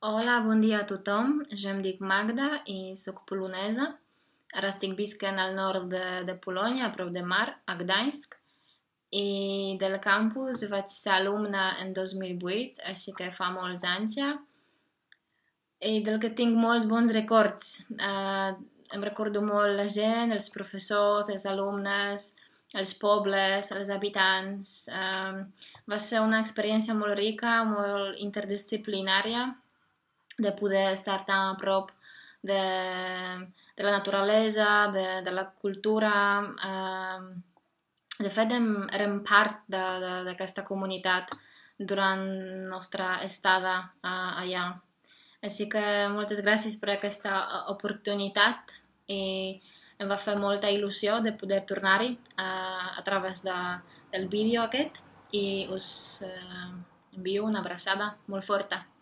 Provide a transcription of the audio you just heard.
Hola, bon dia a tothom. Jo em dic Magda i sóc polonesa. Ara estic visquent al nord de Polònia, a prop de mar, a Gdańsk. I del campus vaig ser alumna en 2008, així que fa molts anys ja. I del que tinc molts bons records. Em recordo molt la gent, els professors, els alumnes, els pobles, els habitants. Va ser una experiència molt rica, molt interdisciplinària, de poder estar tan a prop de la naturalesa, de la cultura. De fet, érem part d'aquesta comunitat durant la nostra estada allà. Així que moltes gràcies per aquesta oportunitat i em va fer molta il·lusió de poder tornar-hi a través del vídeo aquest i us envio una abraçada molt forta.